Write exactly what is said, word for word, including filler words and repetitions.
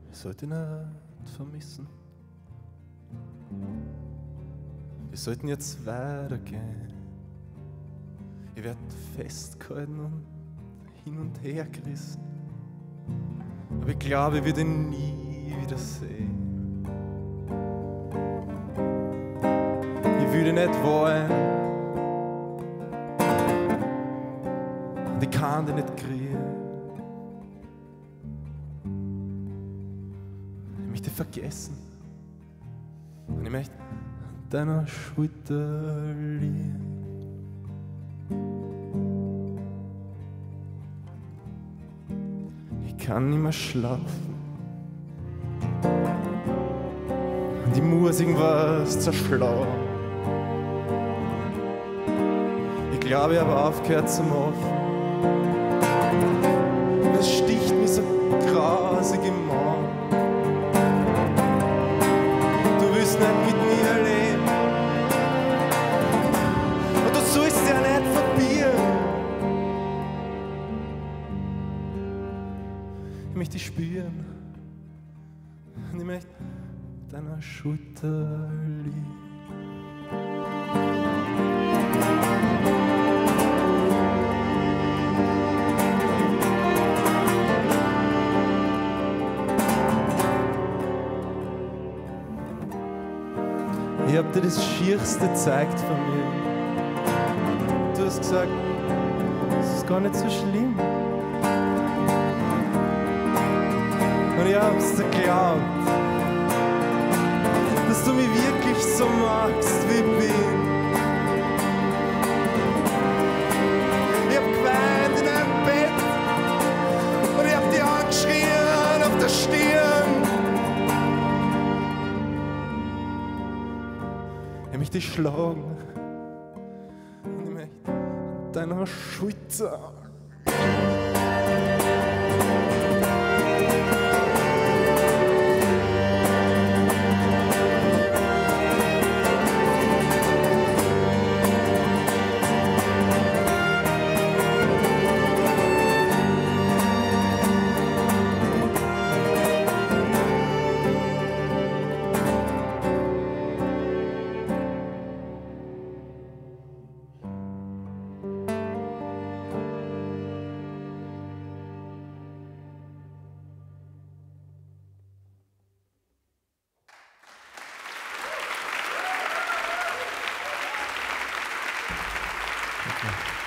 Ich sollte ihn nicht vermissen. Wir sollten jetzt weitergehen. Ich werde festgehalten und hin und her gerissen. Aber ich glaube, ich werde ihn nie wieder sehen. Ich will ihn nicht wollen. Und ich kann den nicht kriegen. Ich möchte vergessen. Und ich möchte an deiner Schulter liegen. Ich kann nicht mehr schlafen. Und ich muss irgendwas zerschlagen. Ich glaube, ich habe aufgehört zu machen. Es sticht mich so grasig im Magen. Du willst nicht mit mir leben. Und du sollst ja nicht verbieren. Ich möchte dich spüren. Und ich möchte deiner Schulter liegen. Ich hab dir das Schierste gezeigt von mir. Du hast gesagt, es ist gar nicht so schlimm. Und ich hab's dir geglaubt, dass du mich wirklich so magst, wie ich bin. Ich hab geweint in einem Bett und ich hab dir angeschrien auf der Stirn. Ich möchte dich schlagen und ich möchte deiner Schulter. Okay.